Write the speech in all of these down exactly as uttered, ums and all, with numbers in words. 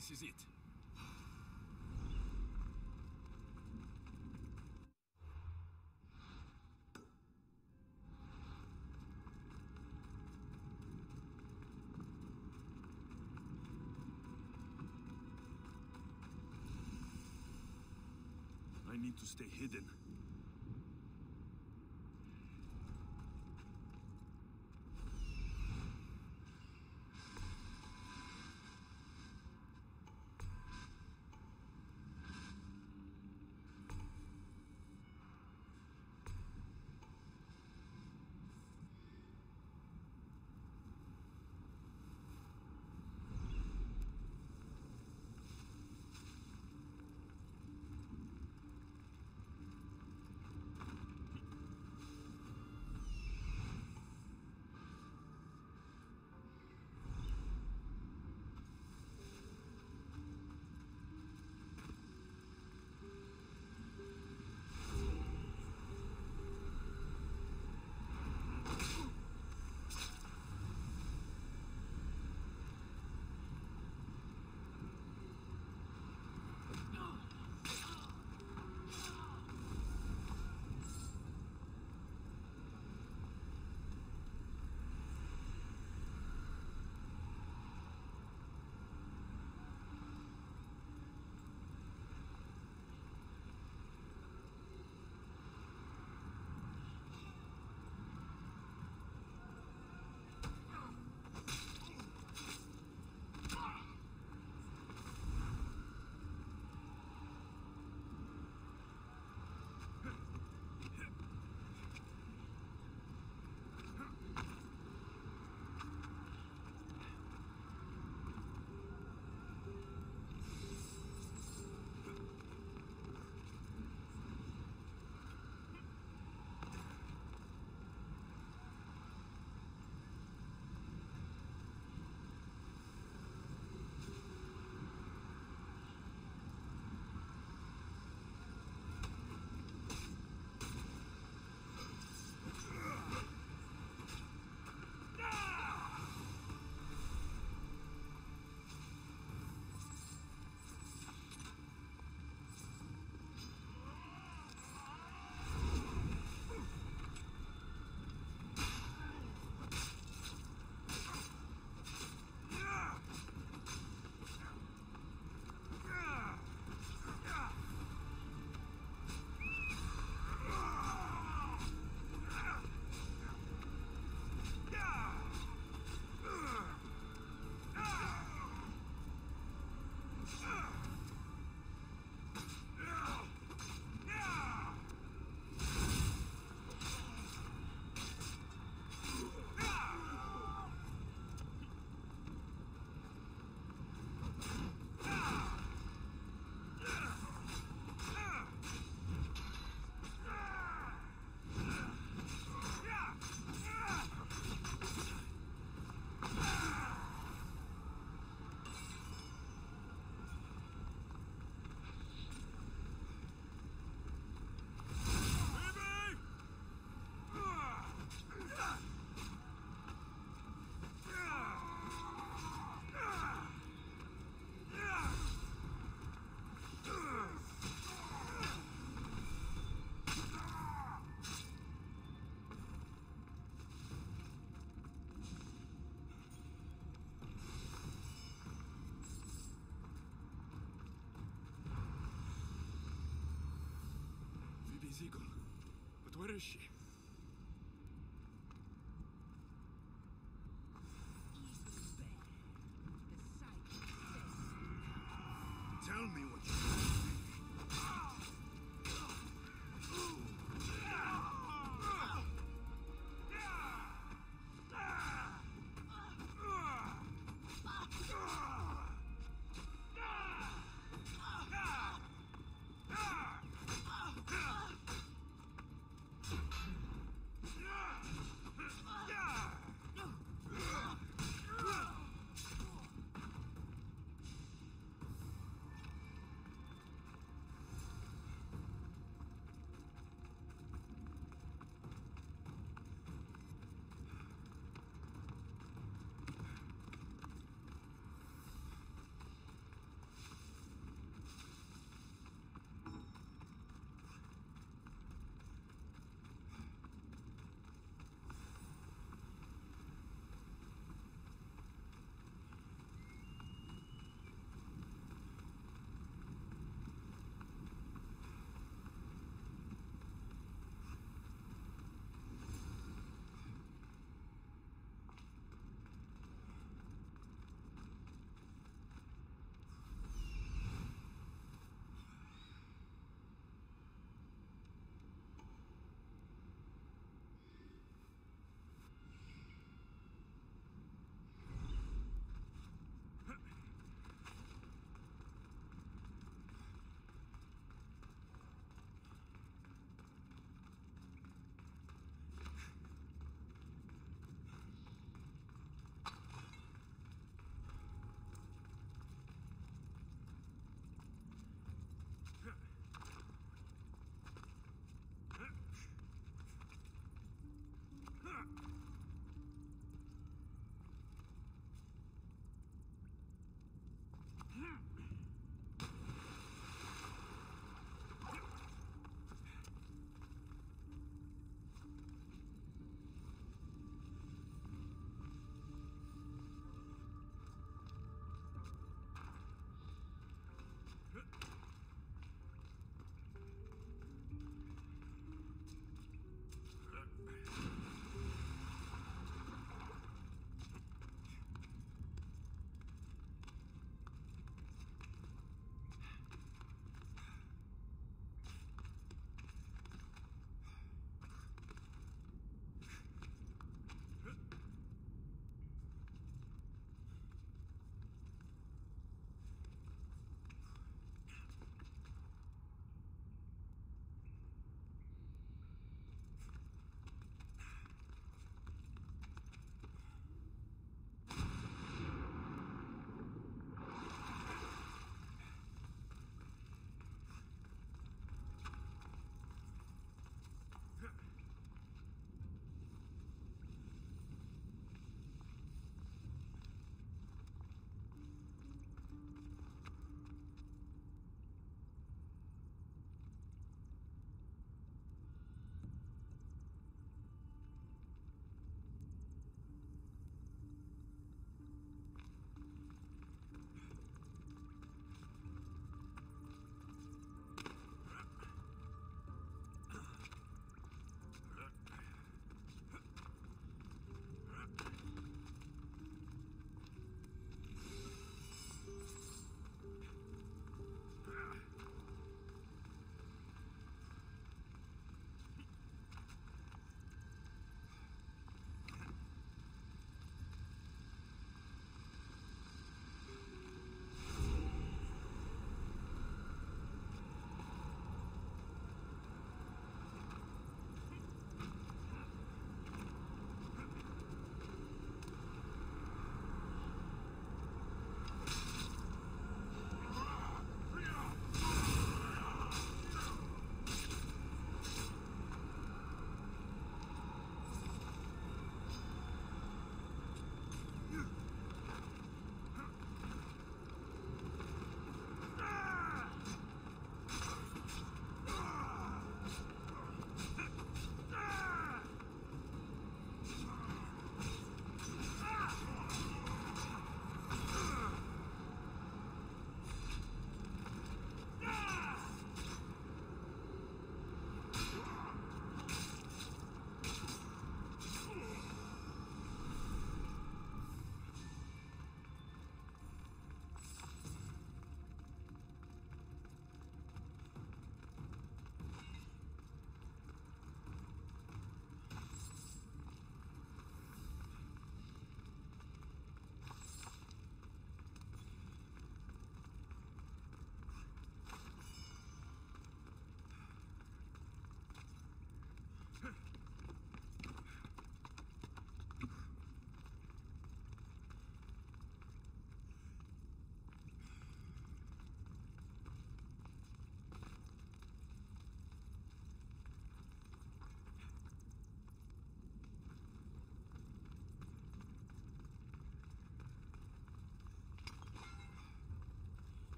this is it. I need to stay hidden. Eagle. But where is she? Tell me what you want.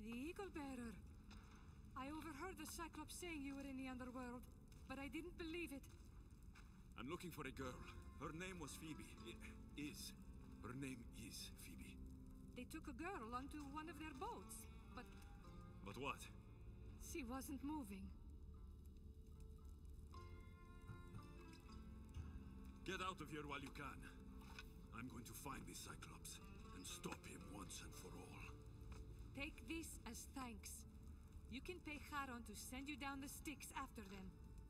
The Eagle Bearer. I overheard the Cyclops saying you were in the underworld, but I didn't believe it. I'm looking for a girl. Her name was Phoebe. I is. Her name is Phoebe. They took a girl onto one of their boats, but But what? she wasn't moving. Get out of here while you can. I'm going to find this Cyclops and stop him once and for all. Take this as thanks. You can pay Charon to send you down the Styx after them.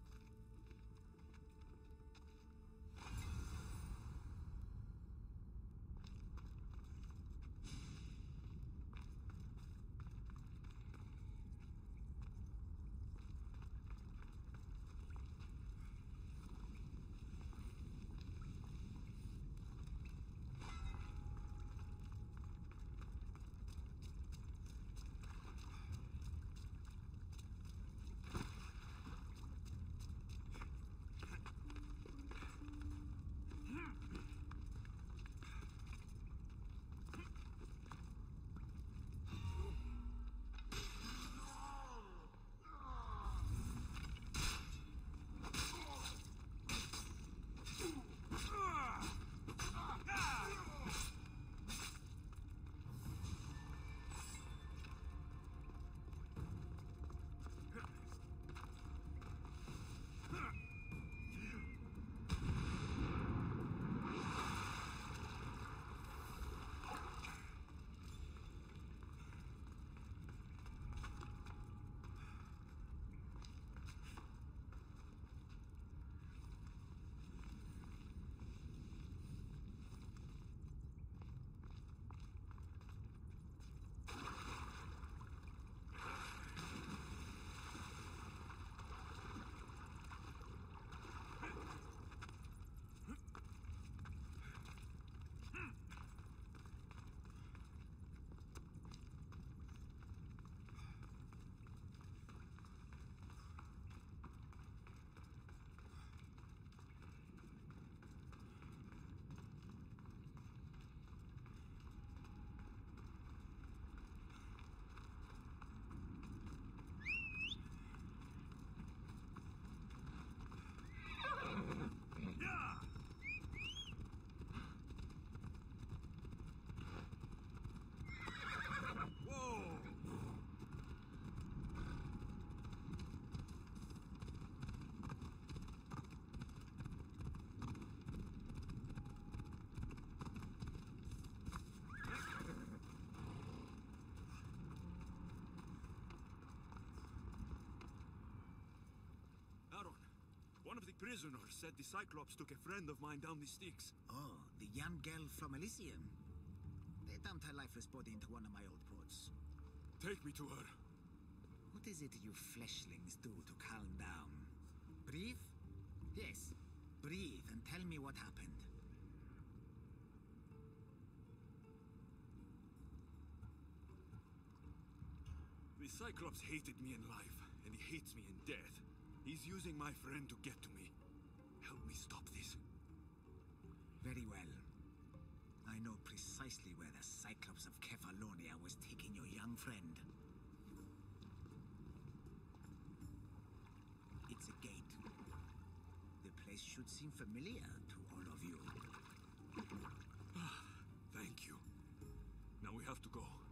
One of the prisoners said the Cyclops took a friend of mine down the Styx. Oh, the young girl from Elysium. They dumped her lifeless body into one of my old ports. Take me to her. What is it you fleshlings do to calm down? Breathe? Yes, breathe and tell me what happened. The Cyclops hated me in life, and he hates me in death. He's using my friend to get to me. Help me stop this. Very well. I know precisely where the Cyclops of Kefalonia was taking your young friend. It's a gate. The place should seem familiar to all of you. Thank you. Now we have to go.